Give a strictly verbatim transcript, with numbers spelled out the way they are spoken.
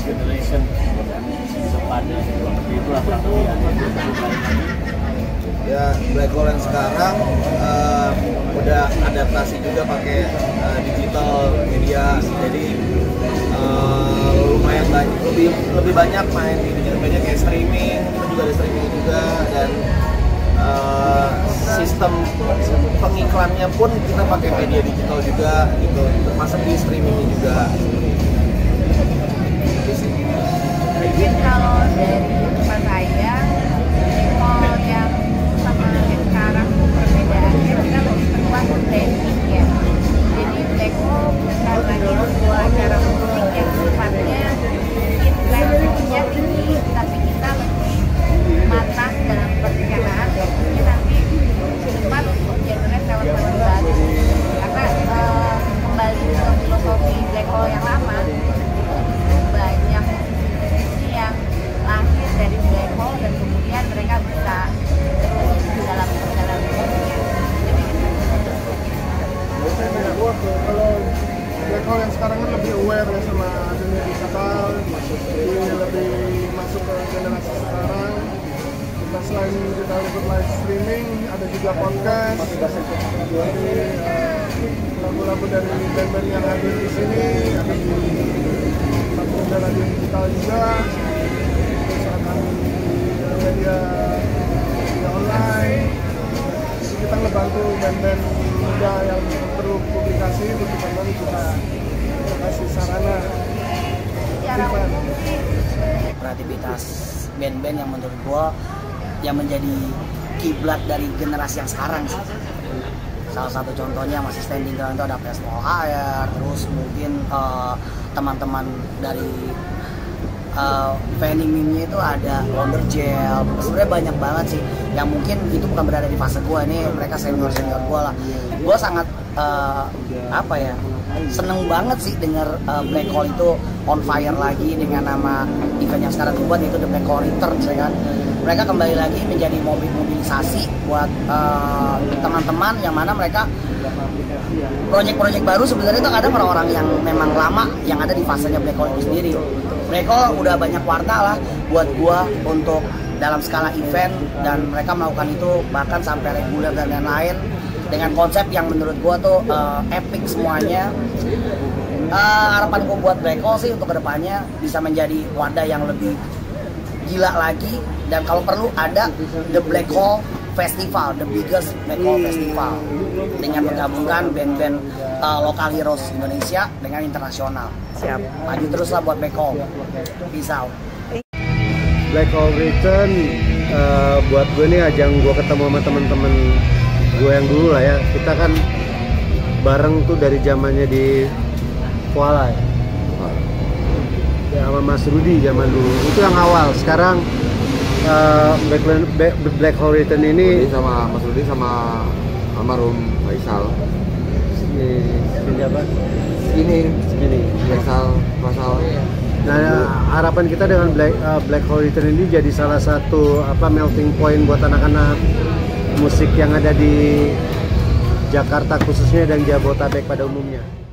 generation depannya seperti itulah kurang lebih. Ya, Black Hole yang sekarang uh, udah adaptasi juga pakai uh, digital media, jadi uh, lumayan banyak, lebih lebih banyak main di digital media kayak streaming, kita juga ada streaming juga, dan uh, sistem pengiklannya pun kita pakai media digital juga gitu, termasuk di streamingnya juga. Mungkin kalau dari tempat saya, Black yang sama yang sekarang perbedaannya kita lebih perluas branding ya. Jadi Black Hole bukan lagi sebuah acara musik yang sifatnya mungkin levelnya tinggi, tapi kita lebih matang dalam perencanaan. Mungkin nanti ke depan untuk generate talent-talent baru. Karena uh, kembali ke filosofi Black Hole yang lama, itu banyak musisi yang lahir dari Black Hole dan kemudian mereka bisa terus dalam perjalanan musiknya. Jadi kalau Black Hole yang sekarang kan lebih aware ya sama dunia digital, jadi lebih masuk ke generasi sekarang. Kita selain kita ikut live streaming, ada juga podcast. Jadi lagu-lagu dari band-band yang hadir di sini ada di platform radio digital juga. Terus ada di media media online. Jadi kita ngebantu band-band muda yang perlu publikasi untuk teman-teman kita kasih sarana. Kreativitas band-band yang menurut gua yang menjadi kiblat dari generasi yang sekarang sih. Salah satu contohnya masih standing ground itu ada Festival Air, terus mungkin uh, teman-teman dari uh, vending meme-nya itu ada Wonder Gel. Sebenarnya banyak banget sih yang mungkin itu bukan berada di fase gua, ini mereka senior-senior gua lah. Gua sangat uh, apa ya, seneng banget sih denger uh, Black Hole itu on fire lagi dengan nama event yang sekarang dibuat, itu The Black Hole Returns ya kan. Mereka kembali lagi menjadi mobil mobilisasi buat uh, teman-teman yang mana mereka proyek-proyek baru sebenarnya itu ada orang-orang yang memang lama yang ada di fasenya Black Hole itu sendiri. Black Hole udah banyak warta lah buat gua untuk dalam skala event, dan mereka melakukan itu bahkan sampai reguler dan lain-lain dengan konsep yang menurut gua tuh uh, epic semuanya. Uh, harapan gua buat Black Hole sih untuk kedepannya bisa menjadi wadah yang lebih gila lagi, dan kalau perlu ada The Black Hole Festival, the biggest Black Hole Festival, dengan menggabungkan band-band uh, lokal heroes Indonesia dengan internasional. Siap, maju teruslah buat Black Hole. Peace out. Black Hole Return uh, buat gue nih ajang gue ketemu sama temen-temen gue yang dulu lah ya. Kita kan bareng tuh dari zamannya di Kuala ya. Ya, sama Mas Rudi zaman dulu, itu yang awal. Sekarang uh, Black, Black, Black Hole Return ini Rudi sama Mas Rudi sama almarhum Faisal. Ini, ini apa? Ini, Ini Faisal, Faisal. Nah, harapan kita dengan Black, uh, Black Hole Return ini jadi salah satu apa melting point buat anak-anak musik yang ada di Jakarta khususnya dan Jabodetabek pada umumnya.